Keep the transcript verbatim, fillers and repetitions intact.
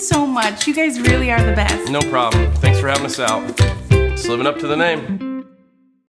so much. You guys really are the best. No problem. Thanks for having us out. It's living up to the name.